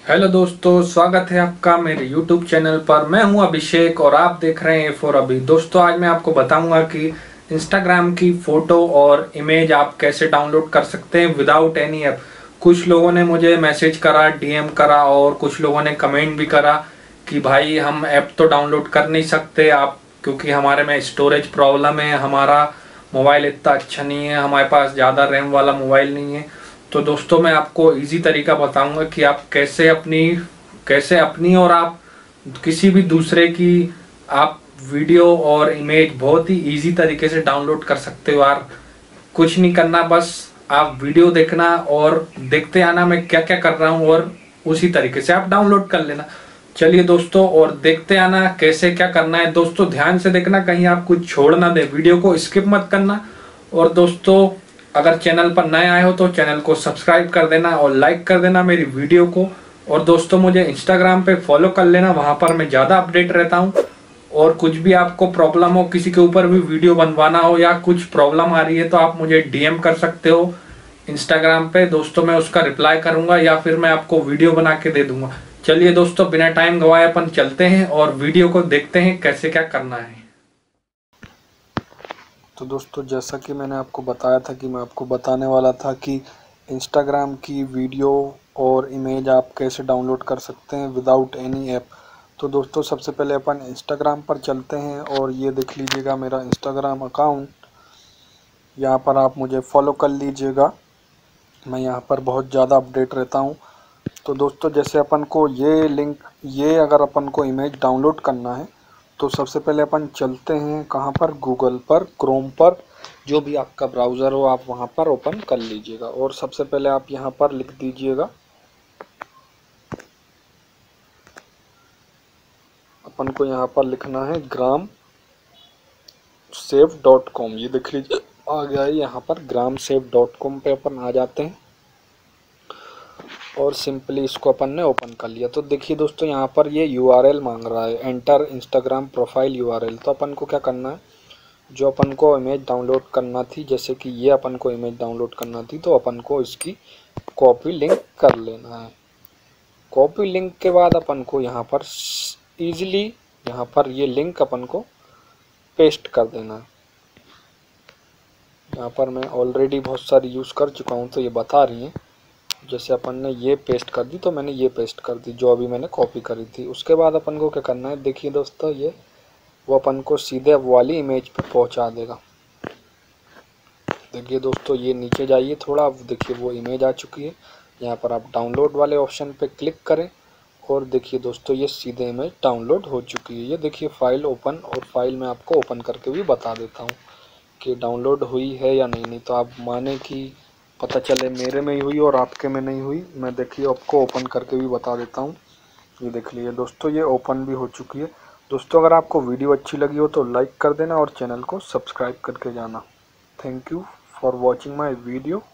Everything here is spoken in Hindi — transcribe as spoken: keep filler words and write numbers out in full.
हेलो दोस्तों, स्वागत है आपका मेरे यूट्यूब चैनल पर। मैं हूं अभिषेक और आप देख रहे हैं ए फॉर अभी। दोस्तों, आज मैं आपको बताऊंगा कि इंस्टाग्राम की फ़ोटो और इमेज आप कैसे डाउनलोड कर सकते हैं विदाउट एनी ऐप। कुछ लोगों ने मुझे मैसेज करा, डीएम करा और कुछ लोगों ने कमेंट भी करा कि भाई हम ऐप तो डाउनलोड कर नहीं सकते आप, क्योंकि हमारे में स्टोरेज प्रॉब्लम है, हमारा मोबाइल इतना अच्छा नहीं है, हमारे पास ज़्यादा रैम वाला मोबाइल नहीं है। तो दोस्तों, मैं आपको इजी तरीका बताऊंगा कि आप कैसे अपनी कैसे अपनी और आप किसी भी दूसरे की आप वीडियो और इमेज बहुत ही इजी तरीके से डाउनलोड कर सकते हो यार। कुछ नहीं करना, बस आप वीडियो देखना और देखते आना मैं क्या क्या कर रहा हूँ और उसी तरीके से आप डाउनलोड कर लेना। चलिए दोस्तों, और देखते आना कैसे क्या करना है। दोस्तों ध्यान से देखना, कहीं आप कुछ छोड़ ना दे, वीडियो को स्किप मत करना। और दोस्तों, अगर चैनल पर नए आए हो तो चैनल को सब्सक्राइब कर देना और लाइक कर देना मेरी वीडियो को। और दोस्तों, मुझे इंस्टाग्राम पे फॉलो कर लेना, वहां पर मैं ज़्यादा अपडेट रहता हूँ। और कुछ भी आपको प्रॉब्लम हो, किसी के ऊपर भी वीडियो बनवाना हो या कुछ प्रॉब्लम आ रही है, तो आप मुझे डीएम कर सकते हो इंस्टाग्राम पे। दोस्तों, मैं उसका रिप्लाई करूंगा या फिर मैं आपको वीडियो बना के दे दूंगा। चलिए दोस्तों, बिना टाइम गवाए अपन चलते हैं और वीडियो को देखते हैं कैसे क्या करना है। तो दोस्तों, जैसा कि मैंने आपको बताया था कि मैं आपको बताने वाला था कि इंस्टाग्राम की वीडियो और इमेज आप कैसे डाउनलोड कर सकते हैं विदाउट एनी ऐप। तो दोस्तों, सबसे पहले अपन इंस्टाग्राम पर चलते हैं और ये देख लीजिएगा मेरा इंस्टाग्राम अकाउंट। यहाँ पर आप मुझे फॉलो कर लीजिएगा, मैं यहाँ पर बहुत ज़्यादा अपडेट रहता हूँ। तो दोस्तों, जैसे अपन को ये लिंक ये अगर अपन को इमेज डाउनलोड करना है तो सबसे पहले अपन चलते हैं कहाँ पर, गूगल पर, क्रोम पर, जो भी आपका ब्राउज़र हो आप वहाँ पर ओपन कर लीजिएगा। और सबसे पहले आप यहाँ पर लिख दीजिएगा, अपन को यहाँ पर लिखना है ग्राम सेफ डॉट कॉम। ये देख लीजिए आ गया है यहाँ पर, ग्राम सेफ डॉट कॉम पे अपन आ जाते हैं और सिंपली इसको अपन ने ओपन कर लिया। तो देखिए दोस्तों, यहाँ पर ये यूआरएल मांग रहा है, एंटर इंस्टाग्राम प्रोफाइल यूआरएल। तो अपन को क्या करना है, जो अपन को इमेज डाउनलोड करना थी, जैसे कि ये अपन को इमेज डाउनलोड करना थी, तो अपन को इसकी कॉपी लिंक कर लेना है। कॉपी लिंक के बाद अपन को यहाँ पर इजीली यहाँ पर ये लिंक अपन को पेस्ट कर देना है। यहाँ पर मैं ऑलरेडी बहुत सारी यूज़ कर चुका हूँ तो ये बता रही है। जैसे अपन ने ये पेस्ट कर दी तो मैंने ये पेस्ट कर दी जो अभी मैंने कॉपी करी थी। उसके बाद अपन को क्या करना है, देखिए दोस्तों, ये वो अपन को सीधे वाली इमेज पे पहुंचा देगा। देखिए दोस्तों, ये नीचे जाइए थोड़ा, देखिए वो इमेज आ चुकी है। यहाँ पर आप डाउनलोड वाले ऑप्शन पे क्लिक करें और देखिए दोस्तों, ये सीधे इमेज डाउनलोड हो चुकी है। ये देखिए फाइल ओपन, और फाइल में आपको ओपन करके भी बता देता हूँ कि डाउनलोड हुई है या नहीं। नहीं तो आप माने कि पता चले मेरे में ही हुई और आपके में नहीं हुई। मैं देखिए आपको ओपन करके भी बता देता हूँ। ये देख लीजिए दोस्तों, ये ओपन भी हो चुकी है। दोस्तों, अगर आपको वीडियो अच्छी लगी हो तो लाइक कर देना और चैनल को सब्सक्राइब करके जाना। Thank you for watching my video.